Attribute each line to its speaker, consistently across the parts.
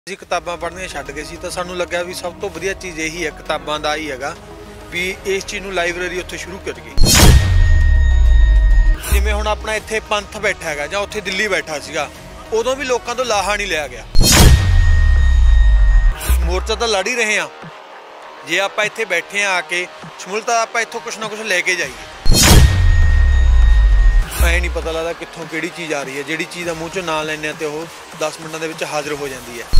Speaker 1: ਅਸੀਂ ਕਿਤਾਬਾਂ ਪੜ੍ਹਨੀਆਂ ਛੱਡ ਗਏ ਸੀ ਤਾਂ ਸਾਨੂੰ ਲੱਗਿਆ ਵੀ ਸਭ ਤੋਂ ਵਧੀਆ ਚੀਜ਼ ਇਹੀ ਹੈ, ਕਿਤਾਬਾਂ ਦਾ ਹੀ ਹੈਗਾ ਵੀ ਇਸ ਚੀਜ਼ ਨੂੰ ਲਾਇਬ੍ਰੇਰੀ ਉੱਥੇ ਸ਼ੁਰੂ ਕਰੀਏ। ਜਿਵੇਂ ਹੁਣ ਆਪਣਾ ਇੱਥੇ ਪੰਥ ਬੈਠਾ ਹੈਗਾ ਜਾਂ ਉੱਥੇ ਦਿੱਲੀ ਬੈਠਾ ਸੀਗਾ, ਉਦੋਂ ਵੀ ਲੋਕਾਂ ਤੋਂ ਲਾਹਾ ਨਹੀਂ ਲਿਆ ਗਿਆ। ਮੋਰਚਾ ਤਾਂ ਲੜ ਹੀ ਰਹੇ ਹਾਂ, ਜੇ ਆਪਾਂ ਇੱਥੇ ਬੈਠੇ ਆ ਕੇ ਸ਼ਮੂਲਤਾ ਆਪਾਂ ਇੱਥੋਂ ਕੁਛ ਨਾ ਕੁਛ ਲੈ ਕੇ ਜਾਈਏ। ਐ ਨਹੀਂ ਪਤਾ ਲੱਗਦਾ ਕਿੱਥੋਂ ਕਿਹੜੀ ਚੀਜ਼ ਆ ਰਹੀ ਹੈ, ਜਿਹੜੀ ਚੀਜ਼ ਦਾ ਮੂੰਹ ਚੋਂ ਨਾਂ ਲੈਂਦੇ ਆ ਤੇ ਉਹ 10 ਮਿੰਟਾਂ ਦੇ ਵਿੱਚ ਹਾਜ਼ਰ ਹੋ ਜਾਂਦੀ ਹੈ।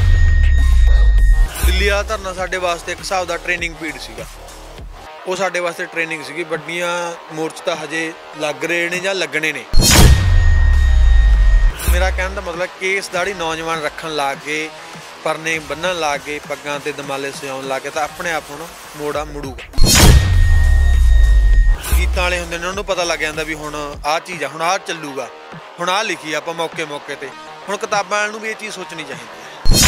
Speaker 1: ਦਿੱਲੀ ਵਾਲਾ ਧਰਨਾ ਸਾਡੇ ਵਾਸਤੇ ਇੱਕ ਹਿਸਾਬ ਦਾ ਟ੍ਰੇਨਿੰਗ ਪੀਰੀਅਡ ਸੀਗਾ, ਉਹ ਸਾਡੇ ਵਾਸਤੇ ਟ੍ਰੇਨਿੰਗ ਸੀਗੀ। ਵੱਡੀਆਂ ਮੋਰਚੇ ਤਾਂ ਹਜੇ ਲੱਗ ਰਹੇ ਨੇ ਜਾਂ ਲੱਗਣੇ ਨੇ। ਮੇਰਾ ਕਹਿਣ ਦਾ ਮਤਲਬ ਕੇਸ ਦਾੜੀ ਨੌਜਵਾਨ ਰੱਖਣ ਲੱਗ ਗਏ, ਪਰਨੇ ਬੰਨਣ ਲੱਗ ਗਏ, ਪੱਗਾਂ ਤੇ ਦਮਾਲੇ ਸਜਾਉਣ ਲੱਗ ਗਏ ਤਾਂ ਆਪਣੇ ਆਪ ਹੁਣ ਮੋੜਾ ਮੁੜੂਗਾ। ਗੀਤਾਂ ਵਾਲੇ ਹੁੰਦੇ ਨੇ, ਉਹਨਾਂ ਨੂੰ ਪਤਾ ਲੱਗ ਜਾਂਦਾ ਵੀ ਹੁਣ ਆਹ ਚੀਜ਼ ਆ, ਹੁਣ ਆਹ ਚੱਲੂਗਾ, ਹੁਣ ਆਹ ਲਿਖੀ ਆਪਾਂ ਮੌਕੇ ਮੌਕੇ ਤੇ। ਹੁਣ ਕਿਤਾਬਾਂ ਵਾਲਿਆਂ ਨੂੰ ਵੀ ਇਹ ਚੀਜ਼ ਸੋਚਣੀ ਚਾਹੀਦੀ ਹੈ।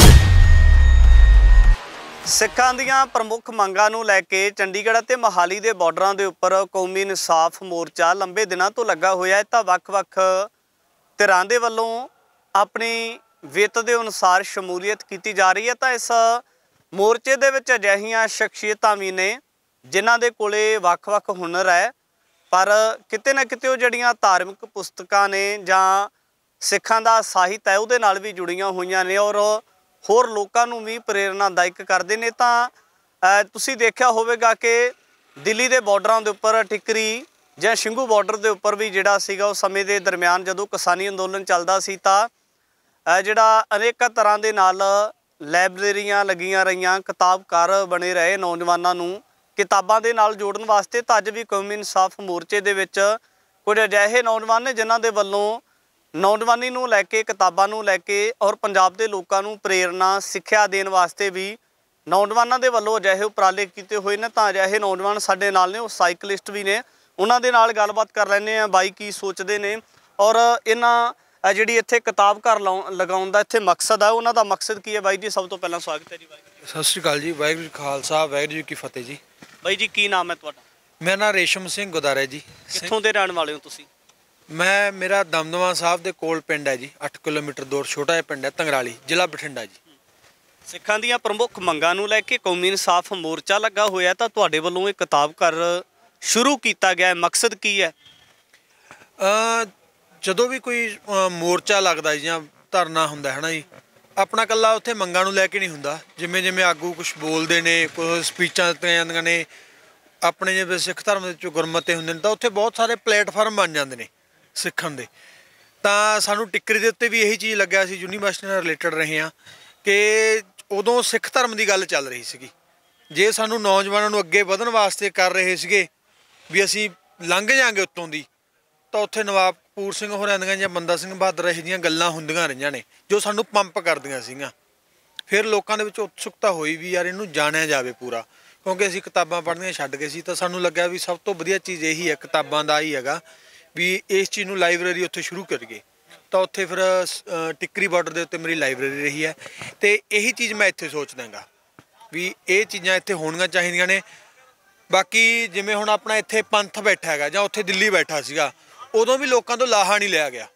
Speaker 2: ਸਿੱਖਾਂ ਦੀਆਂ ਪ੍ਰਮੁੱਖ ਮੰਗਾਂ ਨੂੰ ਲੈ ਕੇ ਚੰਡੀਗੜ੍ਹ ਅਤੇ ਮੋਹਾਲੀ ਦੇ ਬਾਰਡਰਾਂ ਦੇ ਉੱਪਰ ਕੌਮੀ ਇਨਸਾਫ ਮੋਰਚਾ ਲੰਬੇ ਦਿਨਾਂ ਤੋਂ ਲੱਗਾ ਹੋਇਆ ਹੈ। ਤਾਂ ਵੱਖ-ਵੱਖ ਧਿਰਾਂ ਦੇ ਵੱਲੋਂ ਆਪਣੀ ਵਿੱਤ ਦੇ ਅਨੁਸਾਰ ਸ਼ਮੂਲੀਅਤ ਕੀਤੀ ਜਾ ਰਹੀ ਹੈ। ਤਾਂ ਇਸ ਮੋਰਚੇ ਦੇ ਵਿੱਚ ਅਜਿਹੀਆਂ ਸ਼ਖਸੀਅਤਾਂ ਵੀ ਨੇ ਜਿਨ੍ਹਾਂ ਦੇ ਕੋਲੇ ਵੱਖ-ਵੱਖ ਹੁਨਰ ਹੈ, ਪਰ ਕਿਤੇ ਨਾ ਕਿਤੇ ਉਹ ਜਿਹੜੀਆਂ ਧਾਰਮਿਕ ਪੁਸਤਕਾਂ ਨੇ ਜਾਂ ਸਿੱਖਾਂ ਦਾ ਸਾਹਿਤ ਹੈ ਉਹਦੇ ਨਾਲ ਵੀ ਜੁੜੀਆਂ ਹੋਈਆਂ ਨੇ ਔਰ ਹੋਰ ਲੋਕਾਂ ਨੂੰ ਵੀ ਪ੍ਰੇਰਨਾਦਾਇਕ ਕਰਦੇ ਨੇ। ਤਾਂ ਤੁਸੀਂ ਦੇਖਿਆ ਹੋਵੇਗਾ ਕਿ ਦਿੱਲੀ ਦੇ ਬਾਰਡਰਾਂ ਦੇ ਉੱਪਰ ਟਿੱਕਰੀ ਜਾਂ ਸਿੰਘੂ ਬਾਰਡਰ ਦੇ ਉੱਪਰ ਵੀ ਜਿਹੜਾ ਸੀਗਾ ਉਸ ਸਮੇਂ ਦੇ ਦਰਮਿਆਨ ਜਦੋਂ ਕਿਸਾਨੀ ਅੰਦੋਲਨ ਚੱਲਦਾ ਸੀ ਤਾਂ ਜਿਹੜਾ ਅਨੇਕਾਂ ਤਰ੍ਹਾਂ ਦੇ ਨਾਲ ਲਾਇਬ੍ਰੇਰੀਆਂ ਲੱਗੀਆਂ ਰਹੀਆਂ, ਕਿਤਾਬਕਾਰ ਬਣੇ ਰਹੇ, ਨੌਜਵਾਨਾਂ ਨੂੰ ਕਿਤਾਬਾਂ ਦੇ ਨਾਲ ਜੋੜਨ ਵਾਸਤੇ। ਤਾਂ ਅੱਜ ਵੀ ਕੌਮੀ ਇਨਸਾਫ ਮੋਰਚੇ ਦੇ ਵਿੱਚ ਕੁਝ ਅਜਿਹੇ ਨੌਜਵਾਨ ਨੇ ਜਿਨ੍ਹਾਂ ਦੇ ਵੱਲੋਂ ਨੌਜਵਾਨੀ ਨੂੰ ਲੈ ਕੇ, ਕਿਤਾਬਾਂ ਨੂੰ ਲੈ ਕੇ ਔਰ ਪੰਜਾਬ ਦੇ ਲੋਕਾਂ ਨੂੰ ਪ੍ਰੇਰਨਾ ਸਿੱਖਿਆ ਦੇਣ ਵਾਸਤੇ ਵੀ ਨੌਜਵਾਨਾਂ ਦੇ ਵੱਲੋਂ ਅਜਿਹੇ ਉਪਰਾਲੇ ਕੀਤੇ ਹੋਏ ਨੇ। ਤਾਂ ਅਜਿਹੇ ਨੌਜਵਾਨ ਸਾਡੇ ਨਾਲ ਨੇ, ਉਹ ਸਾਈਕਲਿਸਟ ਵੀ ਨੇ, ਉਹਨਾਂ ਦੇ ਨਾਲ ਗੱਲਬਾਤ ਕਰ ਲੈਂਦੇ ਹਾਂ। ਬਾਈ ਕੀ ਸੋਚਦੇ ਨੇ ਔਰ ਇਹਨਾਂ ਜਿਹੜੀ ਇੱਥੇ ਕਿਤਾਬ ਘਰ ਲਗਾਉਣ ਦਾ ਇੱਥੇ ਮਕਸਦ ਹੈ, ਉਹਨਾਂ ਦਾ ਮਕਸਦ ਕੀ ਹੈ? ਬਾਈ ਜੀ ਸਭ ਤੋਂ ਪਹਿਲਾਂ ਸਵਾਗਤ ਹੈ ਜੀ। ਬਾਈ
Speaker 1: ਸਤਿ ਸ਼੍ਰੀ ਅਕਾਲ ਜੀ। ਵਾਹਿਗੁਰੂ ਜੀ ਖਾਲਸਾ, ਵਾਹਿਗੁਰੂ ਜੀ ਕੀ ਫਤਿਹ ਜੀ।
Speaker 2: ਬਾਈ ਜੀ ਕੀ ਨਾਮ ਹੈ ਤੁਹਾਡਾ?
Speaker 1: ਮੇਰਾ ਨਾਮ ਰੇਸ਼ਮ ਸਿੰਘ ਗੁਦਾਰਾ ਜੀ।
Speaker 2: ਕਿੱਥੋਂ ਦੇ ਰਹਿਣ ਵਾਲੇ ਹੋ ਤੁਸੀਂ?
Speaker 1: ਮੇਰਾ ਦਮਦਮਾ ਸਾਹਿਬ ਦੇ ਕੋਲ ਪਿੰਡ ਹੈ ਜੀ, 8 ਕਿਲੋਮੀਟਰ ਦੂਰ ਛੋਟਾ ਜਿਹਾ ਪਿੰਡ ਹੈ, ਤੰਗਰਾਲੀ, ਜ਼ਿਲ੍ਹਾ ਬਠਿੰਡਾ ਜੀ।
Speaker 2: ਸਿੱਖਾਂ ਦੀਆਂ ਪ੍ਰਮੁੱਖ ਮੰਗਾਂ ਨੂੰ ਲੈ ਕੇ ਕੌਮੀ ਇਨਸਾਫ ਮੋਰਚਾ ਲੱਗਾ ਹੋਇਆ, ਤਾਂ ਤੁਹਾਡੇ ਵੱਲੋਂ ਇਹ ਕਿਤਾਬ ਘਰ ਸ਼ੁਰੂ ਕੀਤਾ ਗਿਆ ਹੈ, ਮਕਸਦ ਕੀ ਹੈ?
Speaker 1: ਜਦੋਂ ਵੀ ਕੋਈ ਮੋਰਚਾ ਲੱਗਦਾ ਜੀ ਜਾਂ ਧਰਨਾ ਹੁੰਦਾ ਹੈ ਨਾ ਜੀ, ਆਪਣਾ ਇਕੱਲਾ ਉੱਥੇ ਮੰਗਾਂ ਨੂੰ ਲੈ ਕੇ ਨਹੀਂ ਹੁੰਦਾ। ਜਿਵੇਂ ਜਿਵੇਂ ਆਗੂ ਕੁਛ ਬੋਲਦੇ ਨੇ, ਕੁਛ ਸਪੀਚਾਂ ਦਿੱਤੀਆਂ ਜਾਂਦੀਆਂ ਨੇ, ਆਪਣੇ ਜਿਵੇਂ ਸਿੱਖ ਧਰਮ ਦੇ ਵਿੱਚ ਗੁਰਮਤੇ ਹੁੰਦੇ ਨੇ, ਤਾਂ ਉੱਥੇ ਬਹੁਤ ਸਾਰੇ ਪਲੇਟਫਾਰਮ ਬਣ ਜਾਂਦੇ ਨੇ ਸਿੱਖਣ ਦੇ। ਤਾਂ ਸਾਨੂੰ ਟਿੱਕਰੀ ਦੇ ਉੱਤੇ ਵੀ ਇਹੀ ਚੀਜ਼ ਲੱਗਿਆ ਸੀ, ਯੂਨੀਵਰਸਿਟੀ ਨਾਲ ਰਿਲੇਟਡ ਰਹੇ ਹਾਂ ਕਿ ਉਦੋਂ ਸਿੱਖ ਧਰਮ ਦੀ ਗੱਲ ਚੱਲ ਰਹੀ ਸੀਗੀ। ਜੇ ਸਾਨੂੰ ਨੌਜਵਾਨਾਂ ਨੂੰ ਅੱਗੇ ਵਧਣ ਵਾਸਤੇ ਕਰ ਰਹੇ ਸੀਗੇ ਵੀ ਅਸੀਂ ਲੰਘ ਜਾਵਾਂਗੇ ਉੱਤੋਂ ਦੀ, ਤਾਂ ਉੱਥੇ ਨਵਾਬ ਕਪੂਰ ਸਿੰਘ ਹੋਰਾਂ ਦੀਆਂ ਜਾਂ ਬੰਦਾ ਸਿੰਘ ਬਹਾਦਰ ਇਹੋ ਜਿਹੀਆਂ ਗੱਲਾਂ ਹੁੰਦੀਆਂ ਰਹੀਆਂ ਨੇ ਜੋ ਸਾਨੂੰ ਪੰਪ ਕਰਦੀਆਂ ਸੀਗੀਆਂ। ਫਿਰ ਲੋਕਾਂ ਦੇ ਵਿੱਚ ਉਤਸੁਕਤਾ ਹੋਈ ਵੀ ਯਾਰ ਇਹਨੂੰ ਜਾਣਿਆ ਜਾਵੇ ਪੂਰਾ, ਕਿਉਂਕਿ ਅਸੀਂ ਕਿਤਾਬਾਂ ਪੜ੍ਹਨੀਆਂ ਛੱਡ ਗਏ ਸੀ। ਤਾਂ ਸਾਨੂੰ ਲੱਗਿਆ ਵੀ ਸਭ ਤੋਂ ਵਧੀਆ ਚੀਜ਼ ਇਹੀ ਹੈ, ਕਿਤਾਬਾਂ ਦਾ ਹੀ ਹੈਗਾ ਵੀ ਇਸ ਚੀਜ਼ ਨੂੰ ਲਾਇਬ੍ਰੇਰੀ ਉੱਥੇ ਸ਼ੁਰੂ ਕਰੀਏ। ਤਾਂ ਉੱਥੇ ਫਿਰ ਟਿੱਕਰੀ ਬਾਰਡਰ ਦੇ ਉੱਤੇ ਮੇਰੀ ਲਾਇਬ੍ਰੇਰੀ ਰਹੀ ਹੈ ਅਤੇ ਇਹੀ ਚੀਜ਼ ਮੈਂ ਇੱਥੇ ਸੋਚਦਾ ਗਾ ਵੀ ਇਹ ਚੀਜ਼ਾਂ ਇੱਥੇ ਹੋਣੀਆਂ ਚਾਹੀਦੀਆਂ ਨੇ। ਬਾਕੀ ਜਿਵੇਂ ਹੁਣ ਆਪਣਾ ਇੱਥੇ ਪੰਥ ਬੈਠਾ ਹੈਗਾ ਜਾਂ ਉੱਥੇ ਦਿੱਲੀ ਬੈਠਾ ਸੀਗਾ, ਉਦੋਂ ਵੀ ਲੋਕਾਂ ਤੋਂ ਲਾਹਾ ਨਹੀਂ ਲਿਆ ਗਿਆ।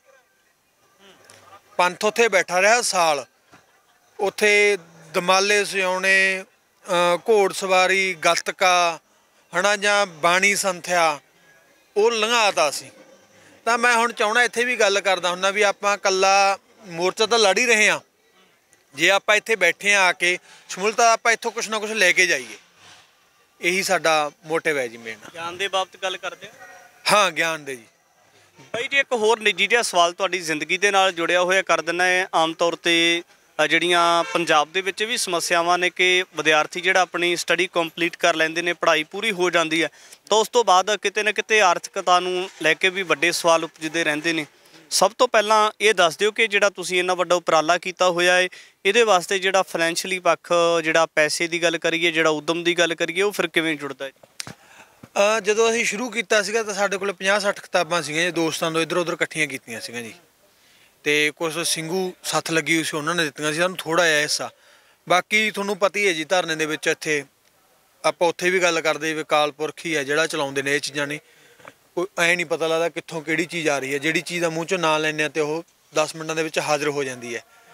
Speaker 1: ਪੰਥ ਉੱਥੇ ਬੈਠਾ ਰਿਹਾ ਸਾਲ, ਉੱਥੇ ਦਮਾਲੇ ਸਜਾਉਣੇ, ਘੋੜ ਸਵਾਰੀ, ਗੱਤਕਾ ਹੈ ਨਾ, ਜਾਂ ਬਾਣੀ ਸੰਥਿਆ, ਉਹ ਲੰਘਾਤਾ ਸੀ। ਤਾਂ ਮੈਂ ਹੁਣ ਚਾਹੁੰਦਾ ਇੱਥੇ ਵੀ ਗੱਲ ਕਰਦਾ ਹੁੰਦਾ ਵੀ ਆਪਾਂ ਇਕੱਲਾ ਮੋਰਚਾ ਤਾਂ ਲੜ ਹੀ ਰਹੇ ਹਾਂ, ਜੇ ਆਪਾਂ ਇੱਥੇ ਬੈਠੇ ਆ ਕੇ ਸ਼ਮੂਲਤਾ ਆਪਾਂ ਇੱਥੋਂ ਕੁਛ ਨਾ ਕੁਛ ਲੈ ਕੇ ਜਾਈਏ। ਇਹੀ ਸਾਡਾ ਮੋਟਿਵ ਹੈ ਜੀ ਮੇਨ।
Speaker 2: ਗਿਆਨ ਦੇ ਬਾਬਤ ਗੱਲ ਕਰਦੇ ਹੋ?
Speaker 1: ਹਾਂ, ਗਿਆਨ ਦੇ ਜੀ।
Speaker 2: ਬਾਈ ਜੀ ਇੱਕ ਹੋਰ ਨਿੱਜੀ ਜਿਹਾ ਸਵਾਲ ਤੁਹਾਡੀ ਜ਼ਿੰਦਗੀ ਦੇ ਨਾਲ ਜੁੜਿਆ ਹੋਇਆ ਕਰ ਦਿੰਦਾ ਹੈ। ਆਮ ਤੌਰ 'ਤੇ ਜਿਹੜੀਆਂ ਪੰਜਾਬ ਦੇ ਵਿੱਚ ਵੀ ਸਮੱਸਿਆਵਾਂ ਨੇ ਕਿ ਵਿਦਿਆਰਥੀ ਜਿਹੜਾ ਆਪਣੀ ਸਟੱਡੀ ਕੰਪਲੀਟ ਕਰ ਲੈਂਦੇ ਨੇ, ਪੜ੍ਹਾਈ ਪੂਰੀ ਹੋ ਜਾਂਦੀ ਹੈ, ਤਾਂ ਉਸ ਤੋਂ ਬਾਅਦ ਕਿਤੇ ਨਾ ਕਿਤੇ ਆਰਥਿਕਤਾ ਨੂੰ ਲੈ ਕੇ ਵੀ ਵੱਡੇ ਸਵਾਲ ਉਪਜਦੇ ਰਹਿੰਦੇ ਨੇ। ਸਭ ਤੋਂ ਪਹਿਲਾਂ ਇਹ ਦੱਸ ਦਿਓ ਕਿ ਜਿਹੜਾ ਤੁਸੀਂ ਇੰਨਾ ਵੱਡਾ ਉਪਰਾਲਾ ਕੀਤਾ ਹੋਇਆ ਹੈ, ਇਹਦੇ ਵਾਸਤੇ ਜਿਹੜਾ ਫਾਈਨੈਂਸ਼ੀਅਲੀ ਪੱਖ, ਜਿਹੜਾ ਪੈਸੇ ਦੀ ਗੱਲ ਕਰੀਏ, ਜਿਹੜਾ ਉਦਮ ਦੀ ਗੱਲ ਕਰੀਏ, ਉਹ ਫਿਰ ਕਿਵੇਂ ਜੁੜਦਾ ਹੈ?
Speaker 1: ਜਦੋਂ ਅਸੀਂ ਸ਼ੁਰੂ ਕੀਤਾ ਸੀਗਾ ਤਾਂ ਸਾਡੇ ਕੋਲ 50-60 ਕਿਤਾਬਾਂ ਸੀਗੀਆਂ ਜੀ, ਦੋਸਤਾਂ ਤੋਂ ਇੱਧਰ ਉੱਧਰ ਇਕੱਠੀਆਂ ਕੀਤੀਆਂ ਸੀਗੀਆਂ ਜੀ, ਅਤੇ ਕੁਛ ਸਿੰਘੂ ਸੱਥ ਲੱਗੀ ਹੋਈ ਸੀ ਉਹਨਾਂ ਨੇ ਦਿੱਤੀਆਂ ਸੀ ਸਾਨੂੰ ਥੋੜ੍ਹਾ ਜਿਹਾ ਹਿੱਸਾ। ਬਾਕੀ ਤੁਹਾਨੂੰ ਪਤਾ ਹੀ ਹੈ ਜੀ, ਧਰਨੇ ਦੇ ਵਿੱਚ ਇੱਥੇ ਆਪਾਂ ਉੱਥੇ ਵੀ ਗੱਲ ਕਰਦੇ ਵੀ ਅਕਾਲ ਪੁਰਖ ਹੀ ਹੈ ਜਿਹੜਾ ਚਲਾਉਂਦੇ ਨੇ ਇਹ ਚੀਜ਼ਾਂ ਨੇ। ਕੋਈ ਐਂ ਨਹੀਂ ਪਤਾ ਲੱਗਦਾ ਕਿੱਥੋਂ ਕਿਹੜੀ ਚੀਜ਼ ਆ ਰਹੀ ਹੈ, ਜਿਹੜੀ ਚੀਜ਼ ਦਾ ਮੂੰਹ ਚੋਂ ਨਾਂ ਲੈਂਦੇ ਆ ਅਤੇ ਉਹ 10 ਮਿੰਟਾਂ ਦੇ ਵਿੱਚ ਹਾਜ਼ਰ ਹੋ ਜਾਂਦੀ ਹੈ।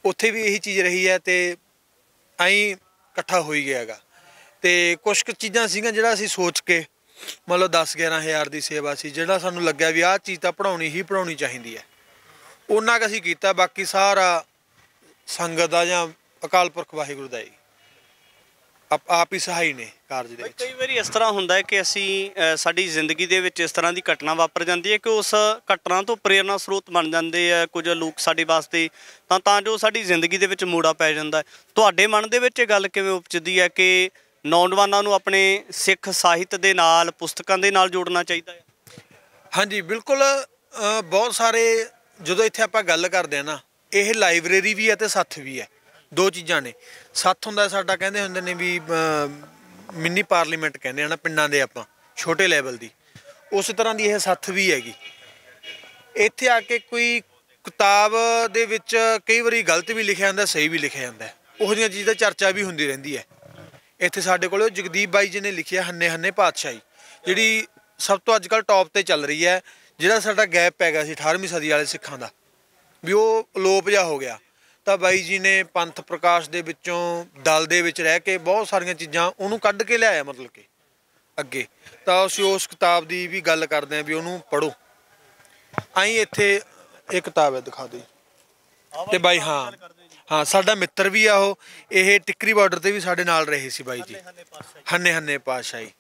Speaker 1: ਉੱਥੇ ਵੀ ਇਹੀ ਚੀਜ਼ ਰਹੀ ਹੈ ਤੇ ਐਂ ਇਕੱਠਾ ਹੋਈ ਗਿਆ ਹੈਗਾ। ਤੇ ਕੁਛ ਕੁ ਚੀਜ਼ਾਂ ਸੀਗੀਆਂ ਜਿਹੜਾ ਅਸੀਂ ਸੋਚ ਕੇ ਮਤਲਬ 10-11 ਹਜ਼ਾਰ ਦੀ ਸੇਵਾ ਸੀ, ਜਿਹੜਾ ਸਾਨੂੰ ਲੱਗਿਆ ਵੀ ਆਹ ਚੀਜ਼ ਤਾਂ ਪੜ੍ਹਾਉਣੀ ਹੀ ਪੜ੍ਹਾਉਣੀ ਚਾਹੀਦੀ ਹੈ, ਉਹਨਾਂ ਕੁ ਅਸੀਂ ਕੀਤਾ। ਬਾਕੀ ਸਾਰਾ ਸੰਗਤ ਦਾ ਜਾਂ ਅਕਾਲ ਪੁਰਖ ਵਾਹਿਗੁਰੂ ਦਾ ਹੀ ਆਪ ਹੀ ਸਹਾਈ ਨੇ ਕਾਰਜ ਦੇ ਵਿੱਚ।
Speaker 2: ਕਈ ਵਾਰੀ ਇਸ ਤਰ੍ਹਾਂ ਹੁੰਦਾ ਹੈ ਕਿ ਅਸੀਂ ਸਾਡੀ ਜ਼ਿੰਦਗੀ ਦੇ ਵਿੱਚ ਇਸ ਤਰ੍ਹਾਂ ਦੀ ਘਟਨਾ ਵਾਪਰ ਜਾਂਦੀ ਹੈ ਕਿ ਉਸ ਘਟਨਾ ਤੋਂ ਪ੍ਰੇਰਨਾ ਸਰੋਤ ਬਣ ਜਾਂਦੇ ਆ ਕੁਝ ਲੋਕ ਸਾਡੇ ਵਾਸਤੇ, ਤਾਂ ਜੋ ਸਾਡੀ ਜ਼ਿੰਦਗੀ ਦੇ ਵਿੱਚ ਮੋੜਾ ਪੈ ਜਾਂਦਾ ਹੈ। ਤੁਹਾਡੇ ਮਨ ਦੇ ਵਿੱਚ ਇਹ ਗੱਲ ਕਿਵੇਂ ਉਪਜਦੀ ਹੈ ਕਿ ਨੌਜਵਾਨਾਂ ਨੂੰ ਆਪਣੇ ਸਿੱਖ ਸਾਹਿਤ ਦੇ ਨਾਲ, ਪੁਸਤਕਾਂ ਦੇ ਨਾਲ ਜੋੜਨਾ ਚਾਹੀਦਾ ਹੈ?
Speaker 1: ਹਾਂਜੀ ਬਿਲਕੁਲ। ਬਹੁਤ ਸਾਰੇ ਜਦੋਂ ਇੱਥੇ ਆਪਾਂ ਗੱਲ ਕਰਦੇ ਹਾਂ ਨਾ, ਇਹ ਲਾਇਬ੍ਰੇਰੀ ਵੀ ਹੈ ਅਤੇ ਸੱਥ ਵੀ ਹੈ, ਦੋ ਚੀਜ਼ਾਂ ਨੇ। ਸੱਥ ਹੁੰਦਾ ਸਾਡਾ, ਕਹਿੰਦੇ ਹੁੰਦੇ ਨੇ ਵੀ ਮਿੰਨੀ ਪਾਰਲੀਮੈਂਟ ਕਹਿੰਦੇ ਆ ਨਾ ਪਿੰਡਾਂ ਦੇ ਆਪਾਂ, ਛੋਟੇ ਲੈਵਲ ਦੀ, ਉਸ ਤਰ੍ਹਾਂ ਦੀ ਇਹ ਸੱਥ ਵੀ ਹੈਗੀ। ਇੱਥੇ ਆ ਕੇ ਕੋਈ ਕਿਤਾਬ ਦੇ ਵਿੱਚ ਕਈ ਵਾਰੀ ਗਲਤ ਵੀ ਲਿਖਿਆ ਜਾਂਦਾ, ਸਹੀ ਵੀ ਲਿਖਿਆ ਜਾਂਦਾ, ਉਹੋ ਜਿਹੀਆਂ ਚੀਜ਼ਾਂ ਚਰਚਾ ਵੀ ਹੁੰਦੀ ਰਹਿੰਦੀ ਹੈ। ਇੱਥੇ ਸਾਡੇ ਕੋਲ ਜਗਦੀਪ ਬਾਈ ਜੀ ਨੇ ਲਿਖਿਆ ਹੰਨੇ ਹੰਨੇ ਪਾਤਸ਼ਾਹੀ, ਜਿਹੜੀ ਸਭ ਤੋਂ ਅੱਜ ਕੱਲ੍ਹ ਟੌਪ 'ਤੇ ਚੱਲ ਰਹੀ ਹੈ। ਜਿਹੜਾ ਸਾਡਾ ਗੈਪ ਪੈ ਗਿਆ ਸੀ 18ਵੀਂ ਸਦੀ ਵਾਲੇ ਸਿੱਖਾਂ ਦਾ, ਵੀ ਉਹ ਅਲੋਪ ਜਿਹਾ ਹੋ ਗਿਆ, ਤਾਂ ਬਾਈ ਜੀ ਨੇ ਪੰਥ ਪ੍ਰਕਾਸ਼ ਦੇ ਵਿੱਚੋਂ ਦਲ ਦੇ ਵਿੱਚ ਰਹਿ ਕੇ ਬਹੁਤ ਸਾਰੀਆਂ ਚੀਜ਼ਾਂ ਉਹਨੂੰ ਕੱਢ ਕੇ ਲਿਆਇਆ, ਮਤਲਬ ਕਿ ਅੱਗੇ। ਤਾਂ ਅਸੀਂ ਉਸ ਕਿਤਾਬ ਦੀ ਵੀ ਗੱਲ ਕਰਦੇ ਹਾਂ ਵੀ ਉਹਨੂੰ ਪੜ੍ਹੋ। ਆਈ ਇੱਥੇ ਇਹ ਕਿਤਾਬ ਹੈ, ਦਿਖਾ ਦਿਓ। ਤੇ ਬਾਈ ਹਾਂ ਸਾਡਾ ਮਿੱਤਰ ਵੀ ਆ ਉਹ, ਇਹ ਟਿੱਕਰੀ ਬਾਰਡਰ ਤੇ ਵੀ ਸਾਡੇ ਨਾਲ ਰਹੇ ਸੀ ਬਾਈ ਜੀ, ਹੰਨੇ ਹੰਨੇ ਪਾਤਸ਼ਾਹੀ।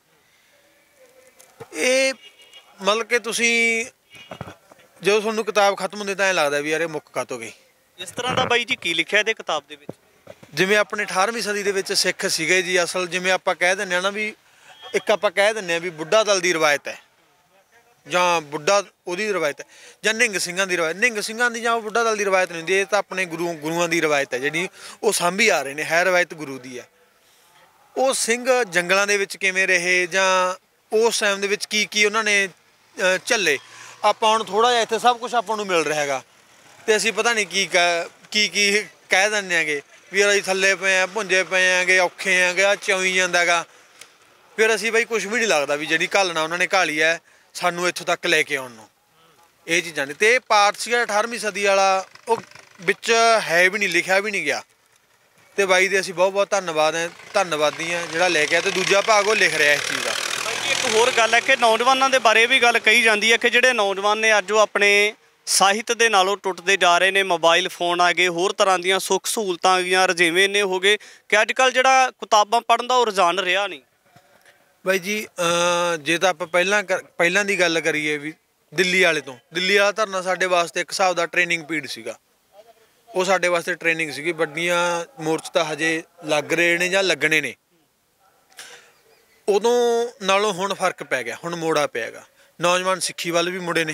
Speaker 1: ਇਹ ਮਤਲਬ ਕਿ ਤੁਸੀਂ ਜਦੋਂ ਤੁਹਾਨੂੰ ਕਿਤਾਬ ਖਤਮ ਹੁੰਦੀ ਤਾਂ ਐਂ ਲੱਗਦਾ ਵੀ ਯਾਰ ਇਹ ਮੁੱਕ ਕਾਹਤੋਂ ਗਈ।
Speaker 2: ਇਸ ਤਰ੍ਹਾਂ ਦਾ ਬਾਈ ਜੀ ਕੀ ਲਿਖਿਆ ਇਹਦੇ ਕਿਤਾਬ ਦੇ ਵਿੱਚ?
Speaker 1: ਜਿਵੇਂ ਆਪਣੇ 18ਵੀਂ ਸਦੀ ਦੇ ਵਿੱਚ ਸਿੱਖ ਸੀਗੇ ਜੀ, ਅਸਲ ਜਿਵੇਂ ਆਪਾਂ ਕਹਿ ਦਿੰਦੇ ਹਾਂ ਨਾ ਵੀ ਇੱਕ ਆਪਾਂ ਕਹਿ ਦਿੰਦੇ ਹਾਂ ਵੀ ਬੁੱਢਾ ਦਲ ਦੀ ਰਵਾਇਤ ਹੈ, ਜਾਂ ਬੁੱਢਾ ਉਹਦੀ ਰਵਾਇਤ ਹੈ, ਜਾਂ ਨਿਹੰਗ ਸਿੰਘਾਂ ਦੀ ਰਵਾਇਤ। ਨਿਹੰਗ ਸਿੰਘਾਂ ਦੀ ਜਾਂ ਉਹ ਬੁੱਢਾ ਦਲ ਦੀ ਰਵਾਇਤ ਨਹੀਂ ਹੁੰਦੀ, ਇਹ ਤਾਂ ਆਪਣੇ ਗੁਰੂਆਂ ਦੀ ਰਵਾਇਤ ਹੈ ਜਿਹੜੀ ਉਹ ਸਾਂਭੀ ਆ ਰਹੇ ਨੇ, ਹੈ ਰਵਾਇਤ ਗੁਰੂ ਦੀ ਹੈ। ਉਹ ਸਿੰਘ ਜੰਗਲਾਂ ਦੇ ਵਿੱਚ ਕਿਵੇਂ ਰਹੇ, ਜਾਂ ਉਸ ਟਾਈਮ ਦੇ ਵਿੱਚ ਕੀ ਕੀ ਉਹਨਾਂ ਨੇ ਝੱਲੇ, ਆਪਾਂ ਹੁਣ ਥੋੜ੍ਹਾ ਜਿਹਾ ਇੱਥੇ ਸਭ ਕੁਛ ਆਪਾਂ ਨੂੰ ਮਿਲ ਰਿਹਾ ਹੈਗਾ, ਅਤੇ ਅਸੀਂ ਪਤਾ ਨਹੀਂ ਕੀ ਕਹਿ ਦਿੰਦੇ ਹੈਗੇ ਵੀ ਅਸੀਂ ਥੱਲੇ ਪਏ ਹਾਂ, ਭੁੰਜੇ ਪਏ ਹੈਗੇ, ਔਖੇ ਹੈਗੇ, ਆਹ ਚੌਈ ਜਾਂਦਾ ਹੈਗਾ। ਫਿਰ ਅਸੀਂ ਬਾਈ ਕੁਛ ਵੀ ਨਹੀਂ ਲੱਗਦਾ ਵੀ ਜਿਹੜੀ ਘਾਲਣਾ ਉਹਨਾਂ ਨੇ ਘਾਲੀ ਹੈ ਸਾਨੂੰ ਇੱਥੋਂ ਤੱਕ ਲੈ ਕੇ ਆਉਣ ਨੂੰ, ਇਹ ਚੀਜ਼ਾਂ ਨੇ। ਅਤੇ ਇਹ ਪਾਠ ਸੀਗਾ 18ਵੀਂ ਸਦੀ ਵਾਲਾ, ਉਹ ਵਿੱਚ ਹੈ ਵੀ ਨਹੀਂ, ਲਿਖਿਆ ਵੀ ਨਹੀਂ ਗਿਆ। ਅਤੇ ਬਾਈ ਦੇ ਅਸੀਂ ਬਹੁਤ ਬਹੁਤ ਧੰਨਵਾਦੀ ਹਾਂ ਜਿਹੜਾ ਲੈ ਕੇ ਆਇਆ, ਅਤੇ ਦੂਜਾ ਭਾਗ ਉਹ ਲਿਖ ਰਿਹਾ ਇਸ ਚੀਜ਼ ਦਾ।
Speaker 2: ਇੱਕ ਹੋਰ ਗੱਲ ਹੈ ਕਿ ਨੌਜਵਾਨਾਂ ਦੇ ਬਾਰੇ ਵੀ ਗੱਲ ਕਹੀ ਜਾਂਦੀ ਹੈ ਕਿ ਜਿਹੜੇ ਨੌਜਵਾਨ ਨੇ ਅੱਜ ਉਹ ਆਪਣੇ ਸਾਹਿਤ ਦੇ ਨਾਲੋਂ ਟੁੱਟਦੇ ਜਾ ਰਹੇ ਨੇ। ਮੋਬਾਈਲ ਫੋਨ ਆ ਗਏ, ਹੋਰ ਤਰ੍ਹਾਂ ਦੀਆਂ ਸੁੱਖ ਸਹੂਲਤਾਂ ਆ ਗਈਆਂ, ਰੁਝੇਵੇਂ ਇੰਨੇ ਹੋ ਗਏ ਕਿ ਅੱਜ ਕੱਲ੍ਹ ਜਿਹੜਾ ਕਿਤਾਬਾਂ ਪੜ੍ਹਨ ਦਾ ਉਹ ਰੁਝਾਨ ਰਿਹਾ ਨਹੀਂ।
Speaker 1: ਬਾਈ ਜੀ ਜੇ ਤਾਂ ਆਪਾਂ ਪਹਿਲਾਂ ਦੀ ਗੱਲ ਕਰੀਏ ਵੀ ਦਿੱਲੀ ਵਾਲਾ ਧਰਨਾ ਸਾਡੇ ਵਾਸਤੇ ਇੱਕ ਹਿਸਾਬ ਦਾ ਟ੍ਰੇਨਿੰਗ ਪੀਰੀਅਡ ਸੀਗਾ, ਉਹ ਸਾਡੇ ਵਾਸਤੇ ਟ੍ਰੇਨਿੰਗ ਸੀਗੀ। ਵੱਡੀਆਂ ਮੋਰਚੇ ਤਾਂ ਹਜੇ ਲੱਗ ਰਹੇ ਨੇ ਜਾਂ ਲੱਗਣੇ ਨੇ, ਉਦੋਂ ਨਾਲੋਂ ਹੁਣ ਫਰਕ ਪੈ ਗਿਆ, ਹੁਣ ਮੋੜਾ ਪਿਆ ਗਾ। ਨੌਜਵਾਨ ਸਿੱਖੀ ਵੱਲ ਵੀ ਮੁੜੇ ਨੇ।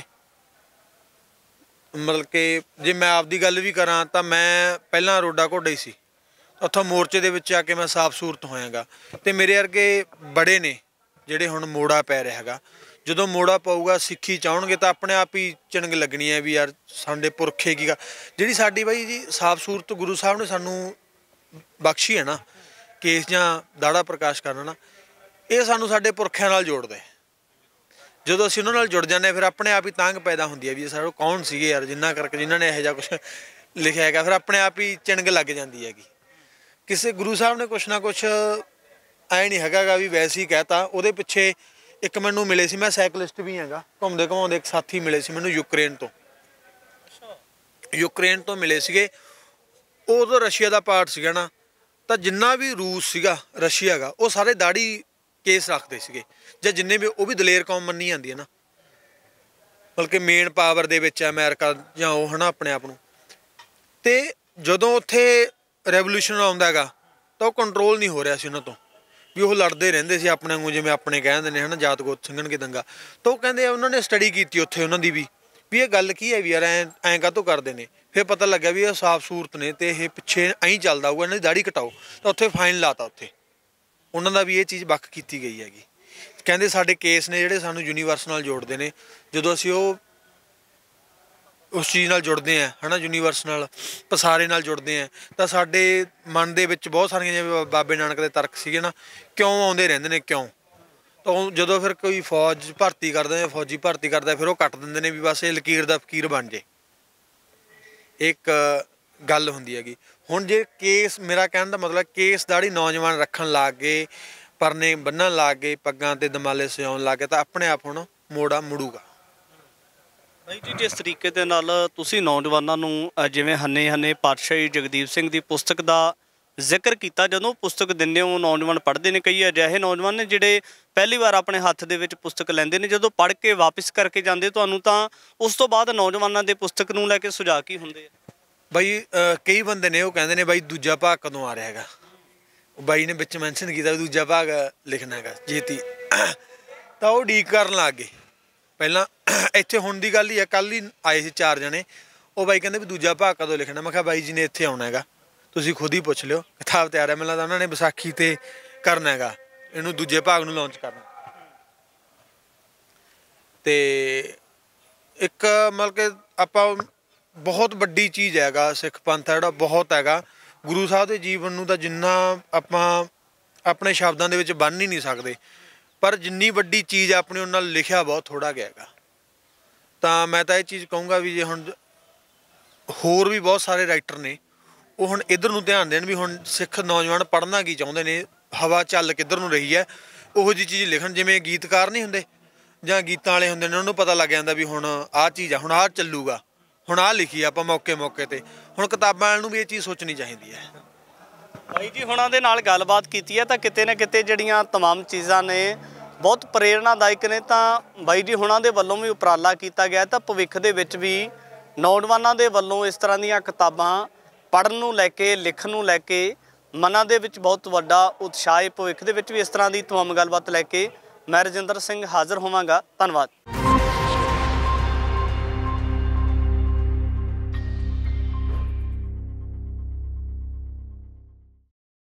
Speaker 1: ਮਤਲਬ ਕਿ ਜੇ ਮੈਂ ਆਪਦੀ ਗੱਲ ਵੀ ਕਰਾਂ ਤਾਂ ਮੈਂ ਪਹਿਲਾਂ ਰੋਡਾ ਘੋਡਾ ਹੀ ਸੀ, ਉੱਥੋਂ ਮੋਰਚੇ ਦੇ ਵਿੱਚ ਆ ਕੇ ਮੈਂ ਸਾਫ ਸੂਰਤ ਹੋਇਆਗਾ। ਅਤੇ ਮੇਰੇ ਵਰਗੇ ਬੜੇ ਨੇ ਜਿਹੜੇ ਹੁਣ ਮੋੜਾ ਪੈ ਰਿਹਾ ਹੈਗਾ। ਜਦੋਂ ਮੋੜਾ ਪਊਗਾ, ਸਿੱਖੀ ਚਾਹਣਗੇ ਤਾਂ ਆਪਣੇ ਆਪ ਹੀ ਚਿਣਗ ਲੱਗਣੀ ਹੈ ਵੀ ਯਾਰ ਸਾਡੇ ਪੁਰਖੇ ਕੀ ਜਿਹੜੀ ਸਾਡੀ ਬਾਈ ਜੀ ਸਾਫ ਸੂਰਤ ਗੁਰੂ ਸਾਹਿਬ ਨੇ ਸਾਨੂੰ ਬਖਸ਼ੀ ਹੈ ਨਾ, ਕੇਸ ਜਾਂ ਦਾੜਾ ਪ੍ਰਕਾਸ਼ ਕਰਨਾ ਨਾ, ਇਹ ਸਾਨੂੰ ਸਾਡੇ ਪੁਰਖਿਆਂ ਨਾਲ ਜੋੜਦਾ। ਜਦੋਂ ਅਸੀਂ ਉਹਨਾਂ ਨਾਲ ਜੁੜ ਜਾਂਦੇ ਹਾਂ ਫਿਰ ਆਪਣੇ ਆਪ ਹੀ ਤਾਂਘ ਪੈਦਾ ਹੁੰਦੀ ਹੈ ਵੀ ਸਾਡੇ ਕੌਣ ਸੀਗੇ ਯਾਰ ਜਿਨ੍ਹਾਂ ਨੇ ਇਹੋ ਜਿਹਾ ਕੁਛ ਲਿਖਿਆ ਹੈਗਾ। ਫਿਰ ਆਪਣੇ ਆਪ ਹੀ ਚਿਣਗ ਲੱਗ ਜਾਂਦੀ ਹੈਗੀ। ਕਿਸੇ ਗੁਰੂ ਸਾਹਿਬ ਨੇ ਕੁਛ ਨਾ ਕੁਛ ਐਂ ਨਹੀਂ ਹੈਗਾ ਗਾ ਵੀ ਵੈਸੇ ਹੀ ਕਹਿਤਾ। ਉਹਦੇ ਪਿੱਛੇ ਇੱਕ ਮੈਨੂੰ ਮਿਲੇ ਸੀ, ਮੈਂ ਸਾਈਕਲਿਸਟ ਵੀ ਹੈਗਾ, ਘੁੰਮਦੇ ਘੁਮਾਉਂਦੇ ਇੱਕ ਸਾਥੀ ਮਿਲੇ ਸੀ ਮੈਨੂੰ ਯੂਕਰੇਨ ਤੋਂ ਮਿਲੇ ਸੀਗੇ। ਉਦੋਂ ਰਸ਼ੀਆ ਦਾ ਪਾਰਟ ਸੀਗਾ ਨਾ, ਤਾਂ ਜਿੰਨਾ ਵੀ ਰੂਸ ਸੀਗਾ, ਰਸ਼ੀਆ ਗਾ, ਉਹ ਸਾਰੇ ਦਾੜੀ ਕੇਸ ਰੱਖਦੇ ਸੀਗੇ, ਜਾਂ ਜਿੰਨੇ ਵੀ, ਉਹ ਵੀ ਦਲੇਰ ਕੌਮ ਮੰਨੀ ਜਾਂਦੀ ਹੈ ਨਾ, ਬਲਕਿ ਮੇਨ ਪਾਵਰ ਦੇ ਵਿੱਚ ਹੈ ਅਮਰੀਕਾ ਜਾਂ ਉਹ ਹੈ ਨਾ ਆਪਣੇ ਆਪ ਨੂੰ। ਅਤੇ ਜਦੋਂ ਉੱਥੇ ਰੈਵੋਲੂਸ਼ਨ ਆਉਂਦਾ ਹੈਗਾ ਤਾਂ ਉਹ ਕੰਟਰੋਲ ਨਹੀਂ ਹੋ ਰਿਹਾ ਸੀ ਉਹਨਾਂ ਤੋਂ, ਵੀ ਉਹ ਲੜਦੇ ਰਹਿੰਦੇ ਸੀ ਆਪਣੇ ਵਾਂਗੂ, ਜਿਵੇਂ ਆਪਣੇ ਕਹਿੰਦੇ ਨੇ ਹੈ ਨਾ ਜਾਤ ਗੋਤ ਸਿੰਘਣਗੇ ਦੰਗਾ। ਤਾਂ ਉਹ ਕਹਿੰਦੇ ਉਹਨਾਂ ਨੇ ਸਟੱਡੀ ਕੀਤੀ ਉੱਥੇ ਉਹਨਾਂ ਦੀ ਵੀ ਇਹ ਗੱਲ ਕੀ ਹੈ ਵੀ ਯਾਰ ਐਂ ਕਾਹਤੋਂ ਕਰਦੇ ਨੇ। ਫਿਰ ਪਤਾ ਲੱਗਿਆ ਵੀ ਇਹ ਸਾਫ ਸੂਰਤ ਨੇ ਅਤੇ ਇਹ ਪਿੱਛੇ ਐਂ ਚੱਲਦਾ ਹੋਊਗਾ, ਇਹਨਾਂ ਦੀ ਦਾੜੀ ਕਟਾਓ। ਤਾਂ ਉੱਥੇ ਫਾਈਨ ਲਾਤਾ, ਉੱਥੇ ਉਹਨਾਂ ਦਾ ਵੀ ਇਹ ਚੀਜ਼ ਵੱਖ ਕੀਤੀ ਗਈ ਹੈਗੀ। ਕਹਿੰਦੇ ਸਾਡੇ ਕੇਸ ਨੇ ਜਿਹੜੇ ਸਾਨੂੰ ਯੂਨੀਵਰਸ ਨਾਲ ਜੋੜਦੇ ਨੇ। ਜਦੋਂ ਅਸੀਂ ਉਸ ਚੀਜ਼ ਨਾਲ ਜੁੜਦੇ ਹਾਂ ਹੈ ਨਾ, ਯੂਨੀਵਰਸ ਨਾਲ, ਪਸਾਰੇ ਨਾਲ ਜੁੜਦੇ ਹਾਂ, ਤਾਂ ਸਾਡੇ ਮਨ ਦੇ ਵਿੱਚ ਬਹੁਤ ਸਾਰੀਆਂ, ਜਿਵੇਂ ਬਾਬੇ ਨਾਨਕ ਦੇ ਤਰਕ ਸੀਗੇ ਨਾ, ਕਿਉਂ ਆਉਂਦੇ ਰਹਿੰਦੇ ਨੇ, ਕਿਉਂ। ਤਾਂ ਜਦੋਂ ਫਿਰ ਕੋਈ ਫੌਜੀ ਭਰਤੀ ਕਰਦਾ ਫਿਰ ਉਹ ਕੱਟ ਦਿੰਦੇ ਨੇ ਵੀ ਬਸ ਇਹ ਲਕੀਰ ਦਾ ਫਕੀਰ ਬਣ ਜੇ। ਇੱਕ ਗੱਲ ਹੁੰਦੀ ਹੈਗੀ। ਹੁਣ ਜੇ ਕੇਸ, ਮੇਰਾ ਕਹਿਣ ਦਾ ਮਤਲਬ ਕੇਸ ਦਾੜੀ ਨੌਜਵਾਨ ਰੱਖਣ ਲੱਗ ਗਏ, ਪਰਨੇ ਬੰਨਣ ਲੱਗ ਗਏ, ਪੱਗਾਂ ਤੇ ਦਮਾਲੇ ਸਜਾਉਣ ਲੱਗ ਗਏ, ਤਾਂ ਆਪਣੇ ਆਪ ਹੁਣ ਮੋੜਾ ਮੁੜੂਗਾ।
Speaker 2: ਬਾਈ ਜੀ, ਜਿਸ ਤਰੀਕੇ ਦੇ ਨਾਲ ਤੁਸੀਂ ਨੌਜਵਾਨਾਂ ਨੂੰ ਜਿਵੇਂ ਹੰਨੇ ਹੰਨੇ ਪਾਤਸ਼ਾਹੀ ਜਗਦੀਪ ਸਿੰਘ ਦੀ ਪੁਸਤਕ ਦਾ ਜ਼ਿਕਰ ਕੀਤਾ, ਜਦੋਂ ਪੁਸਤਕ ਦਿੰਦੇ ਹੋ ਨੌਜਵਾਨ ਪੜ੍ਹਦੇ ਨੇ, ਕਈ ਅਜਿਹੇ ਨੌਜਵਾਨ ਨੇ ਜਿਹੜੇ ਪਹਿਲੀ ਵਾਰ ਆਪਣੇ ਹੱਥ ਦੇ ਵਿੱਚ ਪੁਸਤਕ ਲੈਂਦੇ ਨੇ, ਜਦੋਂ ਪੜ੍ਹ ਕੇ ਵਾਪਿਸ ਕਰਕੇ ਜਾਂਦੇ ਤੁਹਾਨੂੰ, ਤਾਂ ਉਸ ਤੋਂ ਬਾਅਦ ਨੌਜਵਾਨਾਂ ਦੇ ਪੁਸਤਕ ਨੂੰ ਲੈ ਕੇ ਸੁਝਾਅ ਕੀ ਹੁੰਦੇ ਆ?
Speaker 1: ਬਾਈ ਕਈ ਬੰਦੇ ਨੇ ਉਹ ਕਹਿੰਦੇ ਨੇ ਬਾਈ ਦੂਜਾ ਭਾਗ ਕਦੋਂ ਆ ਰਿਹਾ ਹੈਗਾ। ਉਹ ਬਾਈ ਨੇ ਵਿੱਚ ਮੈਂਸ਼ਨ ਕੀਤਾ ਵੀ ਦੂਜਾ ਭਾਗ ਲਿਖਣਾ ਹੈਗਾ ਜੇਤੀ, ਤਾਂ ਉਹ ਉਡੀਕ ਕਰਨ ਲੱਗ ਗਏ। ਪਹਿਲਾਂ ਇੱਥੇ ਹੁਣ ਦੀ ਗੱਲ ਹੀ ਆ, ਕੱਲ੍ਹ ਹੀ ਆਏ ਸੀ 4 ਜਣੇ, ਉਹ ਬਾਈ ਕਹਿੰਦੇ ਵੀ ਦੂਜਾ ਭਾਗ ਕਦੋਂ ਲਿਖਣਾ। ਮੈਂ ਕਿਹਾ ਬਾਈ ਜੀ ਨੇ ਇੱਥੇ ਆਉਣਾ ਹੈਗਾ, ਤੁਸੀਂ ਖੁਦ ਹੀ ਪੁੱਛ ਲਿਓ, ਕਿਤਾਬ ਤਿਆਰ ਹੈ। ਮੈਨੂੰ ਲੱਗਦਾ ਉਹਨਾਂ ਨੇ ਵਿਸਾਖੀ 'ਤੇ ਕਰਨਾ ਹੈਗਾ, ਇਹਨੂੰ ਦੂਜੇ ਭਾਗ ਨੂੰ ਲਾਂਚ ਕਰਨਾ। ਅਤੇ ਇੱਕ ਮਤਲਬ ਕਿ ਆਪਾਂ ਬਹੁਤ ਵੱਡੀ ਚੀਜ਼ ਹੈਗਾ ਸਿੱਖ ਪੰਥ ਆ ਜਿਹੜਾ, ਬਹੁਤ ਹੈਗਾ। ਗੁਰੂ ਸਾਹਿਬ ਦੇ ਜੀਵਨ ਨੂੰ ਤਾਂ ਜਿੰਨਾ ਆਪਾਂ ਆਪਣੇ ਸ਼ਬਦਾਂ ਦੇ ਵਿੱਚ ਬੰਨ੍ਹ ਹੀ ਨਹੀਂ ਸਕਦੇ, ਪਰ ਜਿੰਨੀ ਵੱਡੀ ਚੀਜ਼ ਆਪਣੇ ਉਹਨਾਂ ਨਾਲ ਲਿਖਿਆ ਬਹੁਤ ਥੋੜ੍ਹਾ ਗਿਆ ਹੈਗਾ। ਤਾਂ ਮੈਂ ਤਾਂ ਇਹ ਚੀਜ਼ ਕਹੂੰਗਾ ਵੀ ਜੇ ਹੁਣ ਹੋਰ ਵੀ ਬਹੁਤ ਸਾਰੇ ਰਾਈਟਰ ਨੇ, ਉਹ ਹੁਣ ਇੱਧਰ ਨੂੰ ਧਿਆਨ ਦੇਣ ਵੀ ਹੁਣ ਸਿੱਖ ਨੌਜਵਾਨ ਪੜ੍ਹਨਾ ਕੀ ਚਾਹੁੰਦੇ ਨੇ, ਹਵਾ ਚੱਲ ਕਿੱਧਰ ਨੂੰ ਰਹੀ ਹੈ, ਉਹੋ ਜਿਹੀ ਚੀਜ਼ ਲਿਖਣ। ਜਿਵੇਂ ਗੀਤਕਾਰ ਨਹੀਂ ਹੁੰਦੇ ਜਾਂ ਗੀਤਾਂ ਵਾਲੇ ਹੁੰਦੇ ਨੇ, ਉਹਨੂੰ ਪਤਾ ਲੱਗ ਜਾਂਦਾ ਵੀ ਹੁਣ ਆਹ ਚੀਜ਼ ਆ, ਹੁਣ ਆਹ ਚੱਲੂਗਾ, ਹੁਣ ਆਹ ਲਿਖੀ ਆਪਾਂ ਮੌਕੇ ਮੌਕੇ 'ਤੇ। ਹੁਣ ਕਿਤਾਬਾਂ ਵਾਲਿਆਂ ਨੂੰ ਵੀ ਇਹ ਚੀਜ਼ ਸੋਚਣੀ ਚਾਹੀਦੀ ਹੈ।
Speaker 2: ਬਾਈ ਜੀ ਹੁਣਾਂ ਦੇ ਨਾਲ ਗੱਲਬਾਤ ਕੀਤੀ ਹੈ ਤਾਂ ਕਿਤੇ ਨਾ ਕਿਤੇ ਜਿਹੜੀਆਂ ਤਮਾਮ ਚੀਜ਼ਾਂ ਨੇ ਬਹੁਤ ਪ੍ਰੇਰਨਾਦਾਇਕ ਨੇ। ਤਾਂ ਬਾਈ ਜੀ ਹੁਣਾਂ ਦੇ ਵੱਲੋਂ ਵੀ ਉਪਰਾਲਾ ਕੀਤਾ ਗਿਆ ਤਾਂ ਭਵਿੱਖ ਦੇ ਵਿੱਚ ਵੀ ਨੌਜਵਾਨਾਂ ਦੇ ਵੱਲੋਂ ਇਸ ਤਰ੍ਹਾਂ ਦੀਆਂ ਕਿਤਾਬਾਂ ਪੜ੍ਹਨ ਨੂੰ ਲੈ ਕੇ, ਲਿਖਣ ਨੂੰ ਲੈ ਕੇ ਮਨਾਂ ਦੇ ਵਿੱਚ ਬਹੁਤ ਵੱਡਾ ਉਤਸ਼ਾਹ ਹੈ। ਭਵਿੱਖ ਦੇ ਵਿੱਚ ਵੀ ਇਸ ਤਰ੍ਹਾਂ ਦੀ ਤਮਾਮ ਗੱਲਬਾਤ ਲੈ ਕੇ ਮੈਂ ਰਜਿੰਦਰ ਸਿੰਘ ਹਾਜ਼ਰ ਹੋਵਾਂਗਾ। ਧੰਨਵਾਦ।